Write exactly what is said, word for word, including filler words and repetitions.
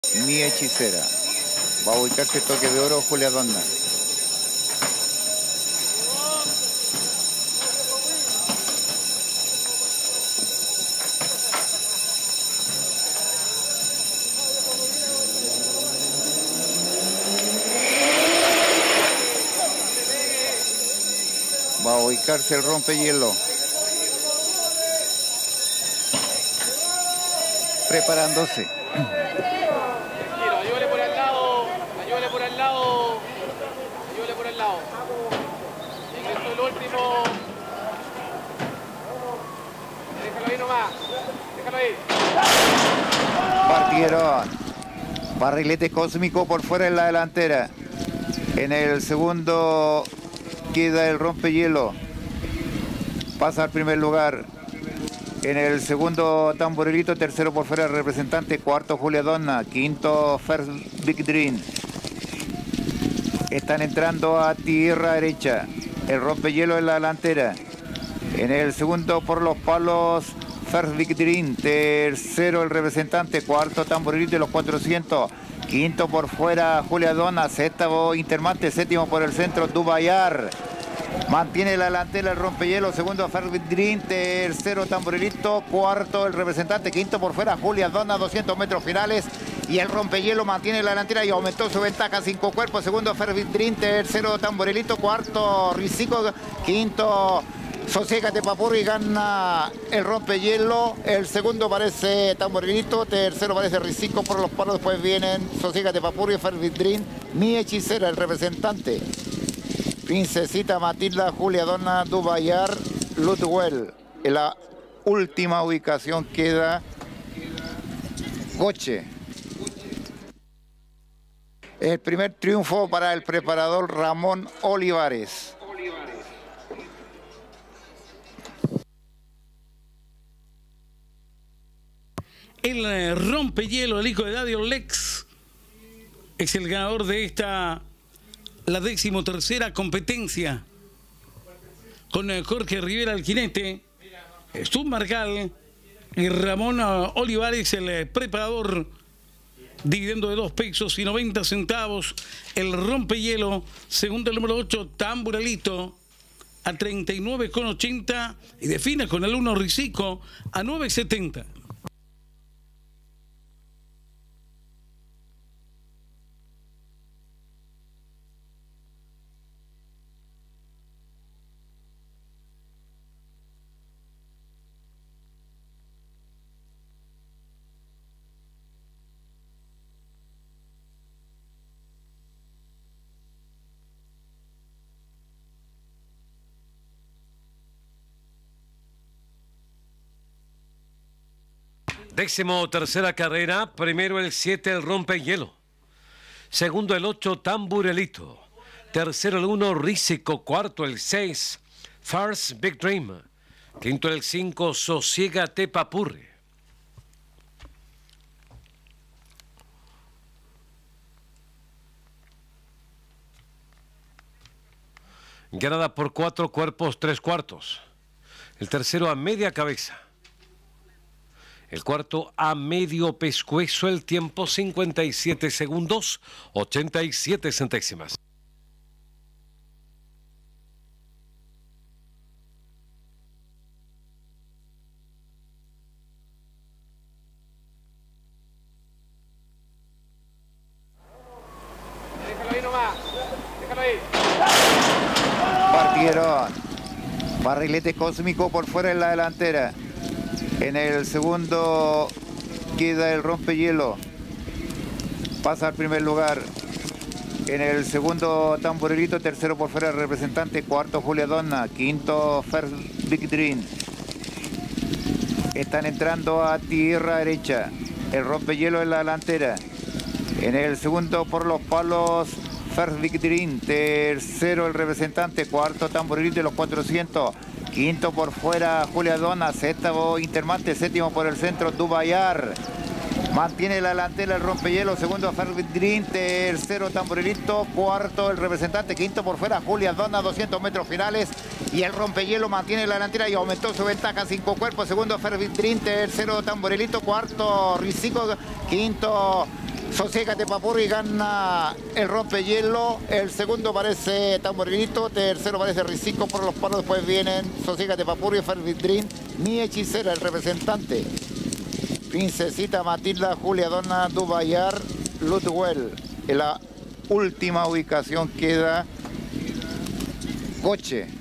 Mi hechicera. Va a ubicarse toque de oro Julia Donna. Va a ubicarse el rompehielo. Preparándose. Tranquilo, ayúdale por al lado, ayúdale por al lado, ayúdale por al lado. Ingresó el último. Déjalo ahí nomás, déjalo ahí. Partieron. Barrilete cósmico por fuera en la delantera. En el segundo queda el rompehielo. Pasa al primer lugar. En el segundo Tamborelito, tercero por fuera el representante, cuarto Julia Donna, quinto First Big Dream. Están entrando a tierra derecha. El rompehielo en la delantera. En el segundo por los palos First Big Dream, tercero el representante, cuarto Tamborelito de los cuatrocientos. Quinto por fuera Julia Donna, sexto Intermate, séptimo por el centro Dubayar. Mantiene la delantera el rompehielo, segundo First Big Dream, tercero Tamborelito, cuarto el representante, quinto por fuera Julia Donna, doscientos metros finales. Y el rompehielo mantiene la delantera y aumentó su ventaja, cinco cuerpos, segundo First Big Dream, tercero Tamborelito, cuarto Risico, quinto Sosiégate Papurri, gana el rompehielo, el segundo parece Tamborelito, tercero parece Risico por los palos, después vienen Sosiégate Papurri, First Big Dream, Mi Hechicera, el representante. Princesita Matilda, Julia Donna, Dubayar, Ludwell. En la última ubicación queda Goche. El primer triunfo para el preparador Ramón Olivares. El eh, rompehielo, el hijo de Dadio Lex, es el ganador de esta, la decimotercera competencia. Con eh, Jorge Rivera al jinete, Stub Marcal y Ramón uh, Olivares, el eh, preparador, dividendo de dos pesos y noventa centavos. El rompehielo, segundo el número ocho, Tamborelito, a treinta y nueve con ochenta. Y define con el uno Risico a nueve setenta. Décimo tercera carrera, primero el siete, el rompehielo. Segundo el ocho, Tamborelito. Tercero el uno, Risico. Cuarto el seis, First Big Dream. Quinto el cinco, Sosiégate Papurri. Ganada por cuatro cuerpos, tres cuartos. El tercero a media cabeza. El cuarto a medio pescuezo, el tiempo cincuenta y siete segundos, ochenta y siete centésimas. Déjalo ahí nomás, déjalo ahí. Partieron. Barrilete cósmico por fuera en la delantera. En el segundo queda el rompehielo. Pasa al primer lugar. En el segundo Tamborelito, tercero por fuera el representante, cuarto Julia Donna, quinto First Big Dream. Están entrando a tierra derecha. El rompehielo en la delantera. En el segundo por los palos First Big Dream, tercero el representante, cuarto Tamborelito de los cuatrocientos. Quinto por fuera Julia Donna, sexto Intermate, séptimo por el centro Dubayar. Mantiene la delantera el rompehielo, segundo First Big Dream, tercero Tamborelito, cuarto el representante, quinto por fuera Julia Donna, doscientos metros finales. Y el rompehielo mantiene la delantera y aumentó su ventaja, cinco cuerpos, segundo First Big Dream, tercero Tamborelito, cuarto Risico, quinto Sosiégate Papurri gana el rompehielo. El segundo parece Tamborilito. Tercero parece Risico por los palos. Después vienen Sosiégate Papurri, Fervidrin, Mi Hechicera, el representante. Princesita Matilda, Julia Donna, Dubayar, Ludwell. En la última ubicación queda Coche.